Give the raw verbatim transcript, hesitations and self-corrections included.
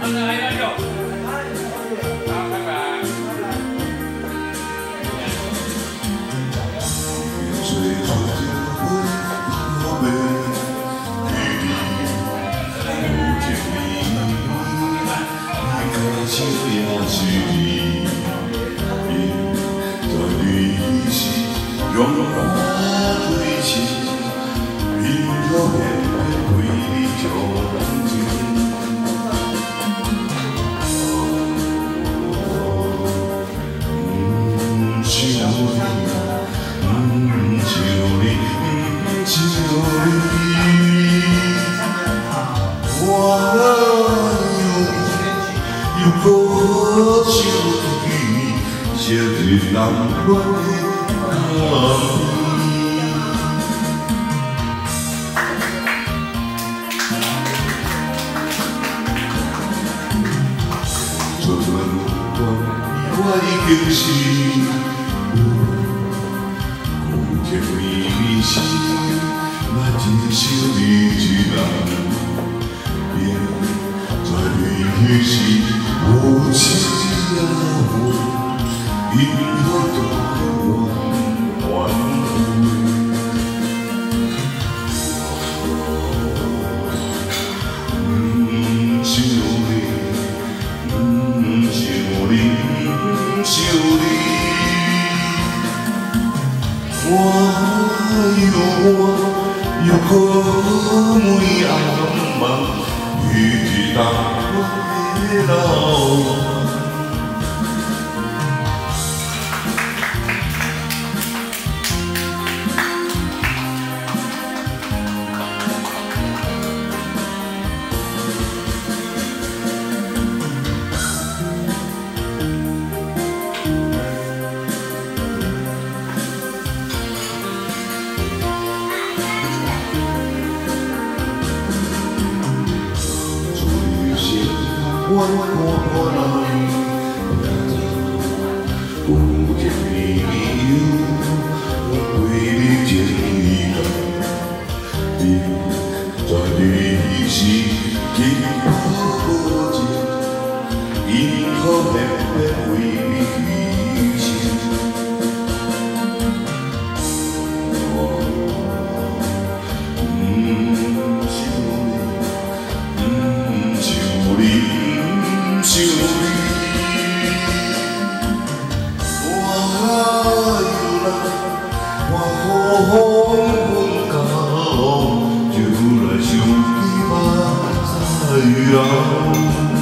用我对情，因何偏偏为你就冷静？唔想你，唔想你，唔想你，我又又搁想起昔日难忘的。 做阵我我已经是有甜蜜蜜是，嘛真想你一人。别在你时无情也无，因何对我？ 我又我又可每暗梦，遇见当我的老。 我我来，有甜蜜蜜有为你甜蜜感，你在你时竟可知，因何偏偏为你牺牲？我唔想你，唔想你。 想你，我又来，我风风高，就来想你吧，再老。